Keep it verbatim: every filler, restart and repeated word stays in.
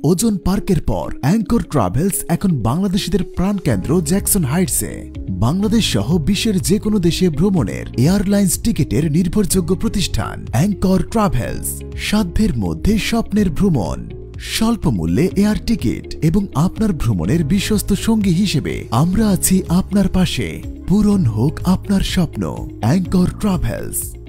ওজন পার্কের পর অ্যাঙ্কর ট্রাভেলস এখন বাংলাদেশিদের প্রাণকেন্দ্র জ্যাকসন হাইটসে। বাংলাদেশ সহ বিশ্বের যে কোনো দেশে ভ্রমণের এয়ারলাইন্স টিকিটের নির্ভরযোগ্য প্রতিষ্ঠান অ্যাঙ্কর ট্রাভেলস। সাধ্যের মধ্যে স্বপ্নের ভ্রমণ, স্বল্প মূল্যে এয়ার টিকিট এবং আপনার ভ্রমণের বিশ্বস্ত সঙ্গী হিসেবে আমরা আছি আপনার পাশে। পূরণ হোক আপনার স্বপ্ন। Anchor travels.